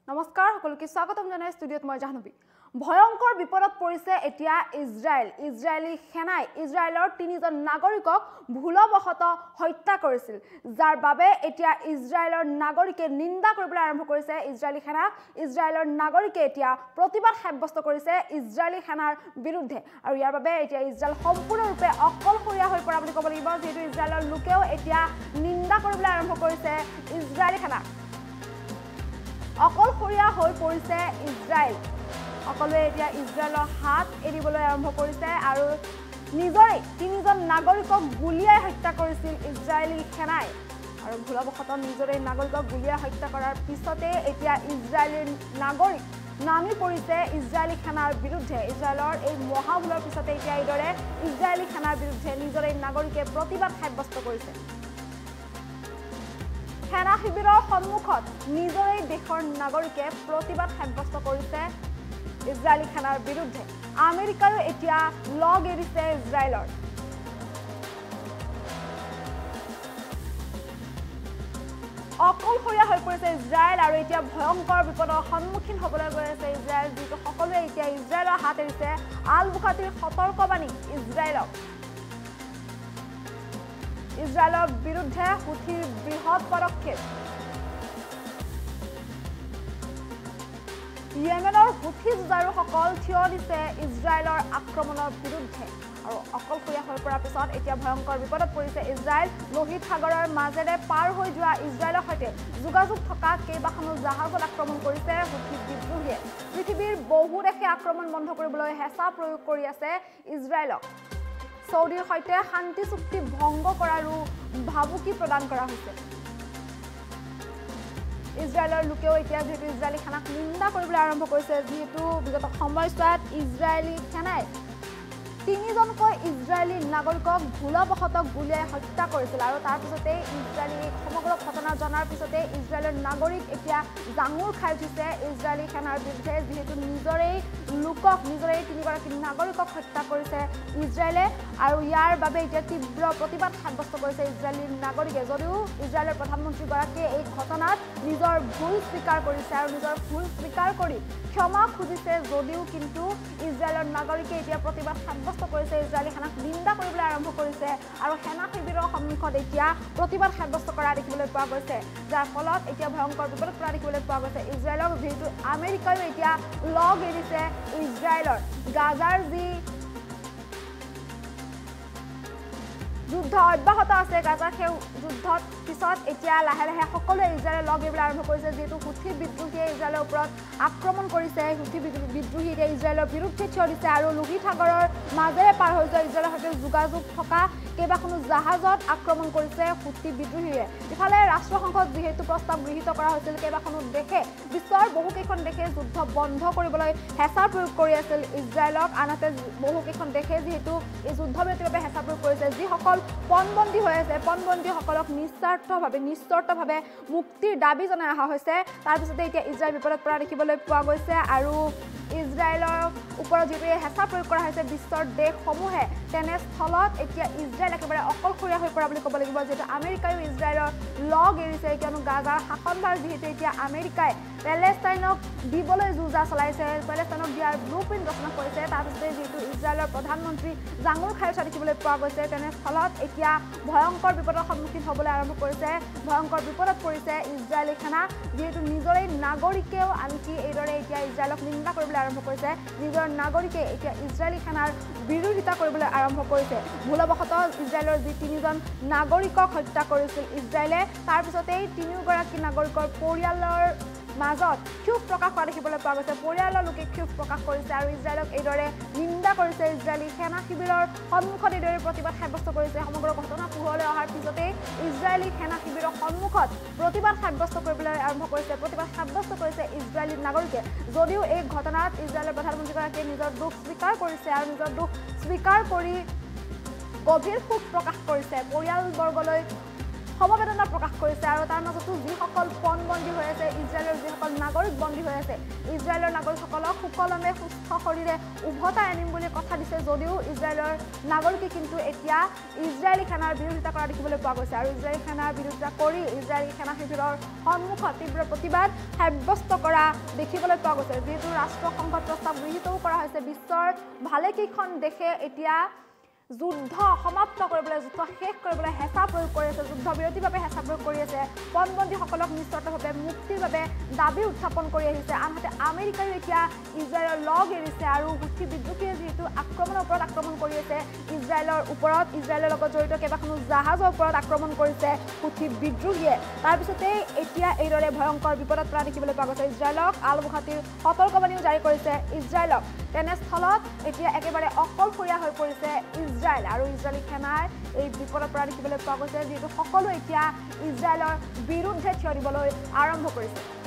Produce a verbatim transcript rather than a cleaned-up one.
নমস্কাৰ সকলোকে স্বাগতম জনাই ষ্টুডিঅত মই জাহ্নবী ভয়ংকৰ বিপদত পৰিছে এতিয়া ইজৰাইল ইজৰাইলী সেনাই ইজৰাইলৰ তিনিজন নাগৰিকক ভুলবশত হত্যা কৰিছিল যাৰ বাবে এতিয়া ইজৰাইলৰ নাগৰিকে নিন্দা কৰিবলৈ আৰম্ভ কৰিছে ইজৰাইলী সেনা ইজৰাইলৰ নাগৰিকে এতিয়া প্ৰতিবাদ সাব্যস্ত কৰিছে ইজৰাইলী সেনাৰ বিৰুদ্ধে আৰু ইয়াৰ বাবে এতিয়া ইজৰাইল সম্পূৰ্ণৰূপে অকলশৰীয়া হৈ পৰা বুলি ক'ব লাগিব যেহেতু ইজৰাইলৰ লোকেও এতিয়া নিন্দা কৰিবলৈ আৰম্ভ কৰিছে ইজৰাইলী সেনা অকলশৰীয়া হৈ পৰিছে ইজৰাইল সকলোৱে এতিয়া ইজৰাইলৰ হাত এৰিবলৈ আৰম্ভ কৰিছে আৰু নিজৰে তিনিজন নাগৰিকক গুলিয়াই হত্যা কৰিছিল ইজৰাইলী সেনাই আৰু ভুলবশত নিজৰে নাগৰিকক গুলিয়াই হত্যা কৰাৰ পিছতে এতিয়া ইজৰাইলী নাগৰিক নামি পৰিছে ইজৰাইলী সেনাৰ বিৰুদ্ধে ইজৰাইলৰ এই মহাভুলৰ পিছতে এতিয়া এইদৰে ইজৰাইলী সেনাৰ বিৰুদ্ধে নিজৰে নাগৰিকে প্ৰতিবাদ সাব্যস্ত কৰিছে সেনা শিবিৰৰ সন্মুখত নিজৰে দেশৰ নাগৰিকে প্ৰতিবাদ সাব্যস্ত কৰিছে ইজৰাইলী সেনাৰ বিৰুদ্ধে আমেৰিকাও এতিয়া লগ এৰিছে ইজৰাইলৰ অকলশৰীয়া হৈ পৰিছে ইজৰাইল আৰু এতিয়া ভয়ংকৰ বিপদৰ সন্মুখীন হ'বলৈ গৈ আছে ইজৰাইল যিটো সকলোৱে এতিয়া ইজৰাইলৰ হাত এৰিছে আল বুখাতিৰ সতৰ্কবাণী ইজৰাইলক ইজৰাইলৰ বিৰুদ্ধে হুথিৰ বৃহৎ পদক্ষেপ ইয়েমেনৰ হুথি যুঁজাৰুসকল থিয় দিছে ইজৰাইলৰ আক্ৰমণৰ বিৰুদ্ধে আৰু অকলশৰীয়া হৈ পৰাৰ পিছত এতিয়া ভয়ংকৰ বিপদত পৰিছে ইজৰাইল লোহিত সাগৰৰ মাজেৰে পাৰ হৈ যোৱা ইজৰাইলৰ সৈতে যোগাযোগ থকা কেইবাখনো জাহাজত আক্ৰমণ কৰিছে হুথি বিদ্ৰোহীয়ে পৃথিৱীৰ বহু দেশে আক্ৰমণ বন্ধ কৰিবলৈ হেঁচা প্ৰয়োগ কৰি আছে ইজৰাইলক সৌদিৰ সৈতে শান্তি চুক্তি ভংগ কৰাৰো ভাবুকি প্ৰদান কৰা হৈছে ইজৰাইলৰ লোকেও এতিয়া যেহেতু ইজৰাইলী সেনাক নিন্দা কৰিবলৈ আৰম্ভ কৰিছে যেহেতু বিগত সময়ছোৱাত ইজৰাইলী সেনাই তিনিজনকৈ ইজৰাইলী নাগৰিকক ভুলবশত গুলিয়াই হত্যা কৰিছিল আৰু তাৰ পিছতে ইজৰাইলী সমগ্ৰ ঘটনা জনাৰ পিছতে ইজৰাইলৰ নাগৰিক এতিয়া জাঙুৰ খাই উঠিছে ইজৰাইলী সেনাৰ বিৰুদ্ধে যিহেতু নিজৰেই লোকক নিজৰেই তিনিগৰাকী নাগৰিকক হত্যা কৰিছে ইজৰাইলে আৰু ইয়াৰ বাবে এতিয়া তীব্ৰ প্ৰতিবাদ সাব্যস্ত কৰিছে ইজৰাইলী নাগৰিকে যদিও ইজৰাইলৰ প্ৰধানমন্ত্ৰীগৰাকীয়ে এই ঘটনাত নিজৰ ভুল স্বীকাৰ কৰিছে আৰু নিজৰ ভুল স্বীকাৰ কৰি ক্ষমা খুজিছে যদিও কিন্তু ইজৰাইলৰ নাগৰিকে এতিয়া প্ৰতিবাদ সাব্যস্ত কৰিছে ইজৰাইলী সেনাক নিন্দা কৰিবলৈ আৰম্ভ কৰিছে আৰু সেনা শিবিৰৰ সন্মুখত এতিয়া প্ৰতিবাদ সাব্যস্ত কৰা দেখিবলৈ পোৱা গৈছে যাৰ ফলত এতিয়া ভয়ংকৰ বিপদত পৰা দেখিবলৈ পোৱা গৈছে ইজৰাইলক যিহেতু আমেৰিকাও এতিয়া লগ এৰিছে ইজৰাইলৰ গাজাৰ যি যুদ্ধ অব্যাহত আছে গাজাৰ সেই যুদ্ধত পিছত এতিয়া লাহে লাহে সকলোৱে ইজৰাইলে লগ এৰিবলৈ আৰম্ভ কৰিছে যিহেতু হুথি বিদ্ৰোহীয়ে ইজৰাইলৰ ওপৰত আক্ৰমণ কৰিছে হুথি বিদ্ৰোহী এতিয়া ইজৰাইলৰ বিৰুদ্ধে থিয় দিছে আৰু লোহিত সাগৰৰ মাজেৰে পাৰ হৈ যোৱা ইজৰাইলৰ সৈতে যোগাযোগ থকা কেইবাখনো জাহাজত আক্ৰমণ কৰিছে হুথি বিদ্ৰোহীয়ে ইফালে ৰাষ্ট্ৰসংঘত যিহেতু প্ৰস্তাৱ গৃহীত কৰা হৈছিল কেইবাখনো দেশে বিশ্বৰ বহুকেইখন দেশে যুদ্ধ বন্ধ কৰিবলৈ হেঁচা প্ৰয়োগ কৰি আছিল ইজৰাইলক আনহাতে বহুকেইখন দেশে যিহেতু এই যুদ্ধবিৰতিৰ বাবে হেঁচা প্ৰয়োগ কৰিছে যিসকল পণবন্দী হৈ আছে পণবন্দীসকলক নিস্বাৰ্থভাৱে নিশ্চৰ্তভাৱে মুক্তিৰ দাবী জনাই অহা হৈছে তাৰপিছতে এতিয়া ইজৰাইল বিপদত পৰা দেখিবলৈ পোৱা গৈছে আৰু ইজৰাইলৰ ওপৰত যিটো হেঁচা প্ৰয়োগ কৰা হৈছে বিশ্বৰ দেশসমূহে তেনেস্থলত এতিয়া ইজৰাইল একেবাৰে অকলশৰীয়া হৈ পৰা বুলি ক'ব লাগিব যিহেতু আমেৰিকায়ো ইজৰাইলৰ লগ এৰিছে কিয়নো গাজাৰ শাসনভাৰ যিহেতু এতিয়া আমেৰিকাই পেলেষ্টাইনক দিবলৈ যুঁজা চলাইছে পেলেষ্টাইনক দিয়াৰ ব্লু প্ৰিণ্ট ৰচনা কৰিছে তাৰপিছতে যিহেতু ইজৰাইলৰ প্ৰধানমন্ত্ৰী জাঙুৰ খাই উঠা দেখিবলৈ পোৱা গৈছে তেনেস্থলত এতিয়া ভয়ংকৰ বিপদৰ সন্মুখীন হ'বলৈ আৰম্ভ কৰিছে ভয়ংকৰ বিপদত পৰিছে ইজৰাইলী সেনা যিহেতু নিজৰে নাগৰিকেও আনকি এইদৰে এতিয়া ইজৰাইলক নিন্দা কৰিবলৈ আৰম্ভ কৰিছে নিজৰ নাগৰিকে এতিয়া ইজৰাইলী সেনাৰ বিৰোধিতা কৰিবলৈ আৰম্ভ কৰিছে ভুলবশতঃ ইজৰাইলৰ যি তিনিজন নাগৰিকক হত্যা কৰিছিল ইজৰাইলে তাৰপিছতেই তিনিওগৰাকী নাগৰিকৰ পৰিয়ালৰ মাজত ক্ষোভ প্ৰকাশ কৰা দেখিবলৈ পোৱা গৈছে পৰিয়ালৰ লোকে ক্ষোভ প্ৰকাশ কৰিছে আৰু ইজৰাইলক এইদৰে নিন্দা কৰিছে ইজৰাইলী সেনা শিবিৰৰ সন্মুখত এইদৰে প্ৰতিবাদ সাব্যস্ত কৰিছে সমগ্ৰ ঘটনা পোহৰলৈ অহাৰ পিছতেই ইজৰাইলী সেনা শিবিৰৰ সন্মুখত প্ৰতিবাদ সাব্যস্ত কৰিবলৈ আৰম্ভ কৰিছে প্ৰতিবাদ সাব্যস্ত কৰিছে ইজৰাইলী নাগৰিকে যদিও এই ঘটনাত ইজৰাইলৰ প্ৰধানমন্ত্ৰীগৰাকীয়ে নিজৰ দুখ স্বীকাৰ কৰিছে আৰু নিজৰ দুখ স্বীকাৰ কৰি গভীৰ শোক প্ৰকাশ কৰিছে পৰিয়ালবৰ্গলৈ সমবেদনা প্ৰকাশ কৰিছে আৰু তাৰ মাজতো যিসকল পণবন্দী হৈ আছে ইজৰাইলৰ যিসকল নাগৰিক বন্দী হৈ আছে ইজৰাইলৰ নাগৰিকসকলক সুকলমে সুস্থ শৰীৰে উভতাই আনিম বুলি কথা দিছে যদিও ইজৰাইলৰ নাগৰিকে কিন্তু এতিয়া ইজৰাইলী সেনাৰ বিৰোধিতা কৰা দেখিবলৈ পোৱা গৈছে আৰু ইজৰাইলী সেনাৰ বিৰোধিতা কৰি ইজৰাইলী সেনা শিবিৰৰ সন্মুখত তীব্ৰ প্ৰতিবাদ সাব্যস্ত কৰা দেখিবলৈ পোৱা গৈছে যিহেতু ৰাষ্ট্ৰসংঘত প্ৰস্তাৱ গৃহীতও কৰা হৈছে বিশ্বৰ ভালেকেইখন দেশে এতিয়া যুদ্ধ সমাপ্ত কৰিবলৈ যুদ্ধ শেষ কৰিবলৈ হেঁচা প্ৰয়োগ কৰি আছে যুদ্ধ বিৰতিৰ বাবে হেঁচা প্ৰয়োগ কৰি আছে পণবন্দীসকলক নিশ্চিতভাৱে মুক্তিৰ বাবে দাবী উত্থাপন কৰি আহিছে আনহাতে আমেৰিকায়ো এতিয়া ইজৰাইলৰ লগ এৰিছে আৰু হুথি বিদ্ৰোহীয়ে যিহেতু আক্ৰমণৰ ওপৰত আক্ৰমণ কৰি আছে ইজৰাইলৰ ওপৰত ইজৰাইলৰ লগত জড়িত কেইবাখনো জাহাজৰ ওপৰত আক্ৰমণ কৰিছে হুথি বিদ্ৰোহীয়ে তাৰপিছতে এতিয়া এইদৰে ভয়ংকৰ বিপদত পৰা দেখিবলৈ পোৱা গৈছে ইজৰাইলক আলবুখাটিৰ সতৰ্কবাণীও জাৰি কৰিছে ইজৰাইলক তেনেস্থলত এতিয়া একেবাৰে অকলশৰীয়া হৈ পৰিছে ইজৰাইল আৰু ইজৰাইলী সেনাৰ এই বিপদত পৰা দেখিবলৈ পোৱা গৈছে যিহেতু সকলো এতিয়া ইজৰাইলৰ বিৰুদ্ধে থিয় দিবলৈ আৰম্ভ কৰিছে